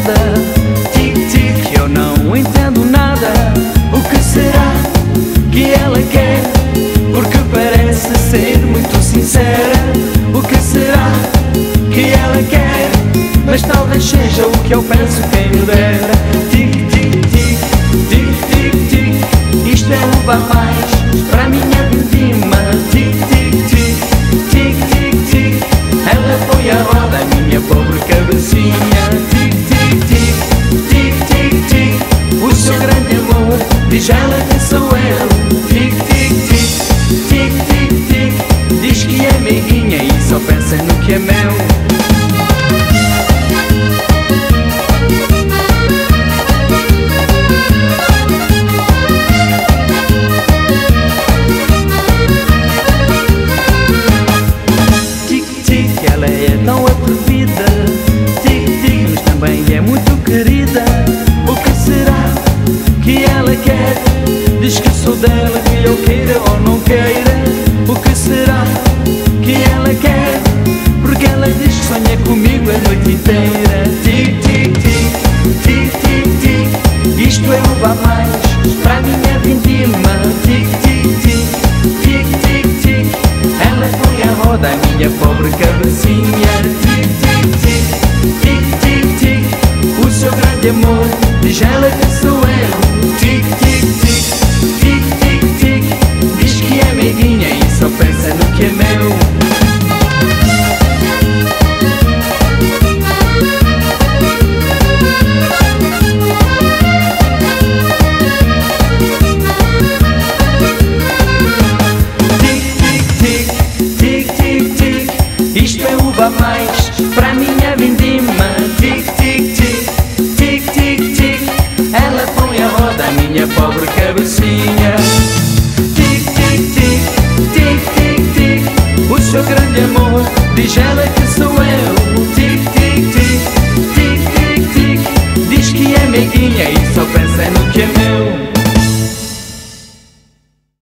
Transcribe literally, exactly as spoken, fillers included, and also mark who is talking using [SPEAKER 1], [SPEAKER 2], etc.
[SPEAKER 1] nada. Tic-tic, eu não entendo nada. O que será que ela quer? Porque parece ser muito sincera. O que será que ela quer? Mas talvez seja o que eu penso, quem me dera. Tic-tic-tic, tic-tic-tic, isto é uva a mais para a minha vindima. Tic-tic-tic, tic-tic-tic, ela põe a roda, a minha pobre cabecinha. Tic-tic-tic, tic-tic-tic, o seu grande amor, diz ela que sou eu. Tic-tic-tic, tic-tic-tic, diz que é amiguinha e só pensa no que é meu. Ela é tão atrevida, tic-tic, mas também é muito querida. O que será que ela quer? Diz que sou dela, que eu queira ou não queira. O que será que ela quer? Porque ela diz que sonha comigo a noite inteira. Tic-tic-tic, tic-tic-tic, isto é uva a mais para a minha vindima. Tic-tic-tic, tic-tic-tic, ela põe a roda, a minha pobre cabecinha. Tic-tic-tic, tic-tic-tic, o seu grande amor, diz ela que sou eu. Tic-tic-tic, tic-tic-tic, diz que é amiguinha e só pensa no que é meu. Isto é uva a mais para a minha vindima. Tic-tic-tic, tic-tic-tic, ela põe a roda, a minha pobre cabecinha. Tic-tic-tic, tic-tic-tic, o seu grande amor, diz ela